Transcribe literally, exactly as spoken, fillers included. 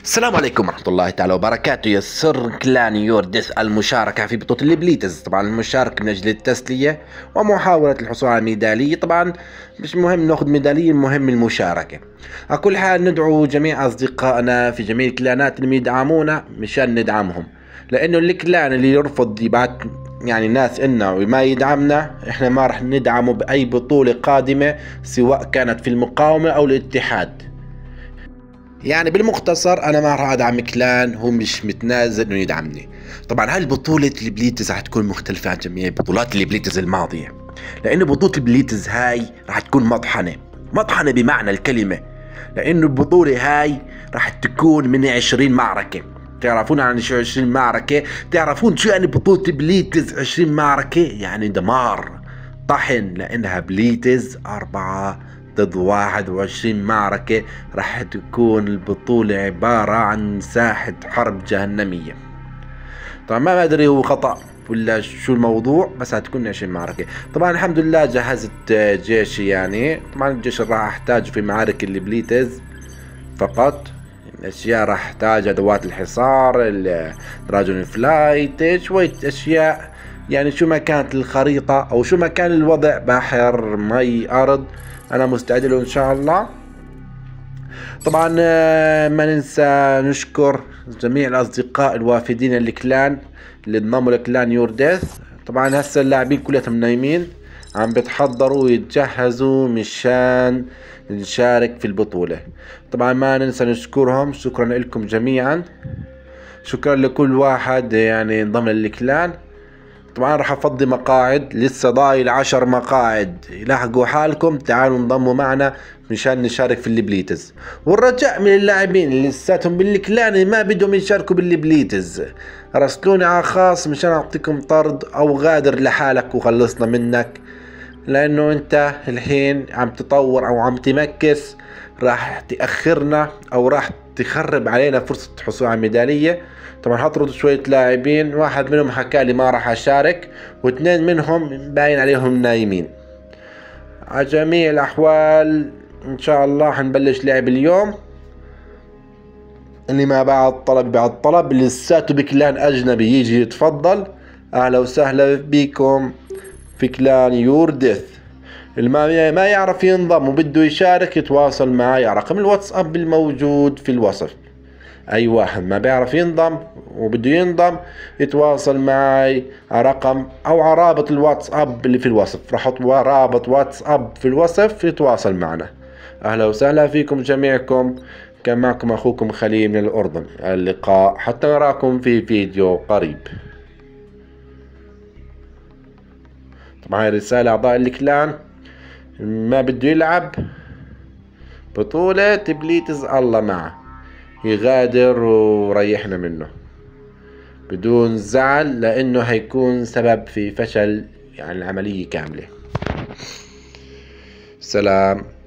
السلام عليكم ورحمة الله تعالى وبركاته. يسر كلان يوردث المشاركة في بطولة البليتز، طبعا المشاركة من أجل التسلية ومحاولة الحصول على ميدالية. طبعا مش مهم ناخذ ميدالية، المهم المشاركة. على كل حال ندعو جميع أصدقائنا في جميع الكلانات اللي يدعمونا مشان ندعمهم، لأنه الكلان اللي يرفض يبعت يعني ناس إنا وما يدعمنا إحنا ما رح ندعمه بأي بطولة قادمة، سواء كانت في المقاومة أو الاتحاد. يعني بالمختصر انا ما راح ادعم كلان هو مش متنازل انه يدعمني. طبعا هاي البطولة البليتز راح تكون مختلفة عن جميع بطولات البليتز الماضية، لانه بطولة البليتز هاي راح تكون مطحنة مطحنة بمعنى الكلمة، لانه البطولة هاي راح تكون من عشرين معركة. تعرفون عن شو عشرين معركة؟ تعرفون شو يعني بطولة بليتز عشرين معركة؟ يعني دمار طحن، لانها بليتز أربعة ضد واحد وعشرين معركة. راح تكون البطولة عبارة عن ساحة حرب جهنمية. طبعا ما ادري هو خطأ ولا شو الموضوع، بس هتكون عشرين معركة. طبعا الحمد لله جهزت جيشي، يعني طبعا الجيش اللي راح احتاجه في معارك البليتز فقط. الاشياء راح احتاج ادوات الحصار، الدراجون فلايت، شوية اشياء. يعني شو ما كانت الخريطة او شو ما كان الوضع، بحر مي ارض، انا مستعد له ان شاء الله. طبعا ما ننسى نشكر جميع الاصدقاء الوافدين الكلان اللي انضموا لكلان يورديث. طبعا هسه اللاعبين كلهم نايمين عم بتحضروا ويتجهزوا مشان نشارك في البطولة. طبعا ما ننسى نشكرهم، شكرا لكم جميعا، شكرا لكل واحد يعني انضم للكلان. طبعا راح افضي مقاعد، لسه ضايل عشر مقاعد، لاحقوا حالكم تعالوا انضموا معنا مشان نشارك في البليتز. والرجاء من اللاعبين اللي لساتهم بالكلان ما بدهم يشاركوا بالبليتز راسلوني على خاص مشان اعطيكم طرد او غادر لحالك وخلصنا منك، لانه انت الحين عم تطور او عم تمكس، راح تأخرنا او راح تخرب علينا فرصة الحصول على ميدالية. طبعا هطرد شوية لاعبين، واحد منهم حكى لي ما راح اشارك، واثنين منهم باين عليهم نايمين. على جميع الاحوال ان شاء الله حنبلش لعب اليوم. اللي ما بعد طلب بعد طلب، لساته بكلان اجنبي يجي يتفضل، اهلا وسهلا بكم في كلان يوردث. اللي ما يعرف ينضم وبده يشارك يتواصل معي على رقم الواتساب الموجود في الوصف. اي واحد ما بيعرف ينضم وبده ينضم يتواصل معي على رقم او على رابط الواتساب اللي في الوصف. راح احط رابط واتساب في الوصف يتواصل معنا. اهلا وسهلا فيكم جميعكم، كان معكم اخوكم خليل من الاردن. اللقاء حتى نراكم في فيديو قريب. طبعا هاي رسالة اعضاء الكلان، ما بده يلعب بطولة بليتز الله معه يغادر وريحنا منه بدون زعل، لانه هيكون سبب في فشل يعني العملية كاملة. سلام.